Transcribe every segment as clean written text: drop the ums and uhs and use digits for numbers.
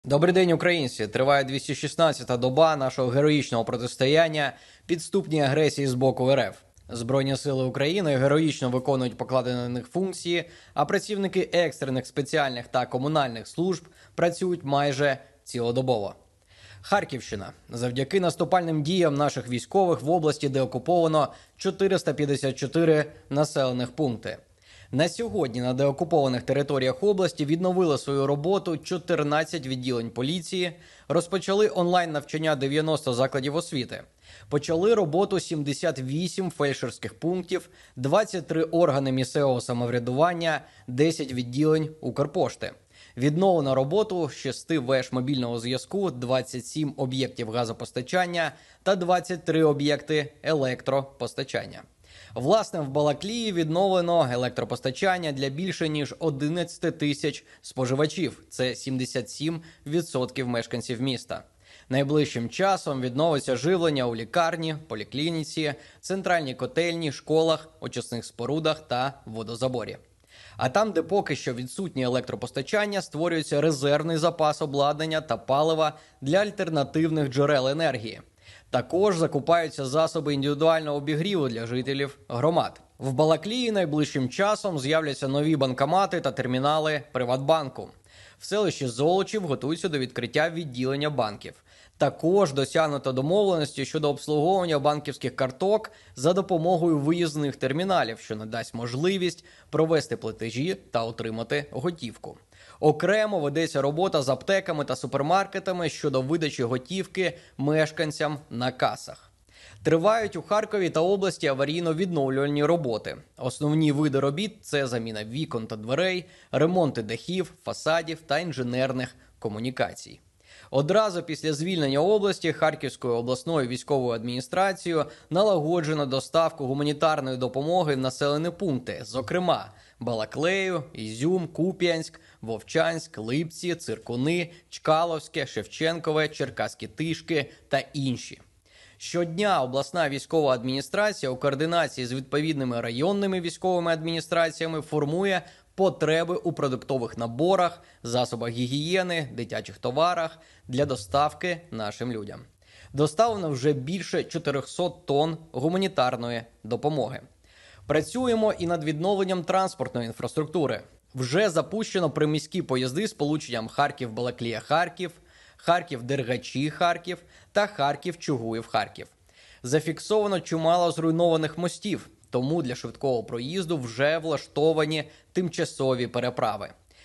Добрий день, українці! Триває 216-та доба нашого героїчного протистояння підступній агресії з боку РФ. Збройні сили України героїчно виконують покладені на них функції, а працівники екстрених, спеціальних та комунальних служб працюють майже цілодобово. Харківщина. Завдяки наступальним діям наших військових в області деокуповано 454 населених пункти. На сьогодні на деокупованих територіях області відновили свою роботу 14 відділень поліції, розпочали онлайн-навчання 90 закладів освіти, почали роботу 78 фельдшерських пунктів, 23 органи місцевого самоврядування, 10 відділень Укрпошти. Відновлено роботу 6 веж мобільного зв'язку, 27 об'єктів газопостачання та 23 об'єкти електропостачання. Власне, в Балаклії відновлено електропостачання для більше ніж 11 тисяч споживачів. Це 77% мешканців міста. Найближчим часом відновиться живлення у лікарні, поліклініці, центральній котельні, школах, очисних спорудах та водозаборі. А там, де поки що відсутнє електропостачання, створюється резервний запас обладнання та палива для альтернативних джерел енергії. Також закупаються засоби індивідуального обігріву для жителів громад. В Балаклії найближчим часом з'являться нові банкомати та термінали Приватбанку. В селищі Золочів готуються до відкриття відділення банків. Також досягнуто домовленості щодо обслуговування банківських карток за допомогою виїзних терміналів, що надасть можливість провести платежі та отримати готівку. Окремо ведеться робота з аптеками та супермаркетами щодо видачі готівки мешканцям на касах. Тривають у Харкові та області аварійно-відновлювальні роботи. Основні види робіт – це заміна вікон та дверей, ремонти дахів, фасадів та інженерних комунікацій. Одразу після звільнення області Харківською обласною військовою адміністрацією налагоджено доставку гуманітарної допомоги в населені пункти, зокрема Балаклею, Ізюм, Куп'янськ, Вовчанськ, Липці, Циркуни, Чкаловське, Шевченкове, Черкаські Тишки та інші. Щодня обласна військова адміністрація у координації з відповідними районними військовими адміністраціями формує потреби у продуктових наборах, засобах гігієни, дитячих товарах для доставки нашим людям. Доставлено вже більше 400 тонн гуманітарної допомоги. Працюємо і над відновленням транспортної інфраструктури. Вже запущено приміські поїзди з полученням Харків-Балаклія-Харків, Харків-Дергачі-Харків та Харків-Чугуїв-Харків. Зафіксовано чимало зруйнованих мостів, тому для швидкого проїзду вже влаштовані тимчасові переправи.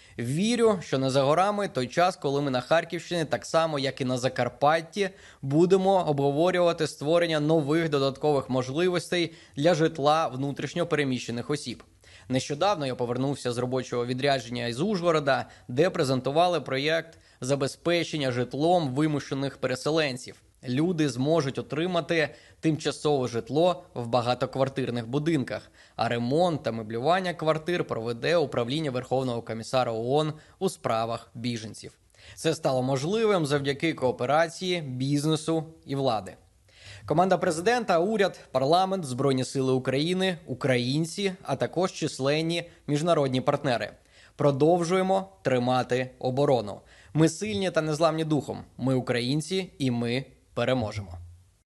Вірю, що не за горами той час, коли ми на Харківщині, так само як і на Закарпатті, будемо обговорювати створення нових додаткових можливостей для житла внутрішньо переміщених осіб. Нещодавно я повернувся з робочого відрядження із Ужгорода, де презентували проєкт забезпечення житлом вимушених переселенців. Люди зможуть отримати тимчасове житло в багатоквартирних будинках, а ремонт та меблювання квартир проведе Управління Верховного комісара ООН у справах біженців. Це стало можливим завдяки кооперації бізнесу і влади. Команда президента, уряд, парламент, Збройні сили України, українці, а також численні міжнародні партнери. Продовжуємо тримати оборону. Ми сильні та незламні духом. Ми українці і ми переможемо.